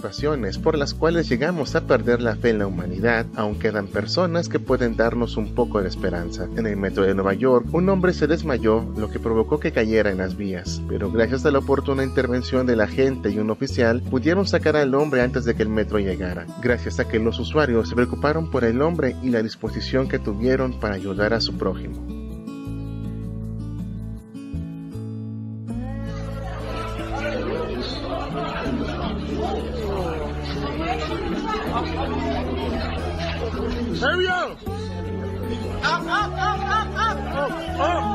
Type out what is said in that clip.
situaciones por las cuales llegamos a perder la fe en la humanidad, aún quedan personas que pueden darnos un poco de esperanza. En el metro de Nueva York, un hombre se desmayó, lo que provocó que cayera en las vías, pero gracias a la oportuna intervención de la gente y un oficial, pudieron sacar al hombre antes de que el metro llegara, gracias a que los usuarios se preocuparon por el hombre y la disposición que tuvieron para ayudar a su prójimo. Hurry up! Up, up, up, up, up! Up, up!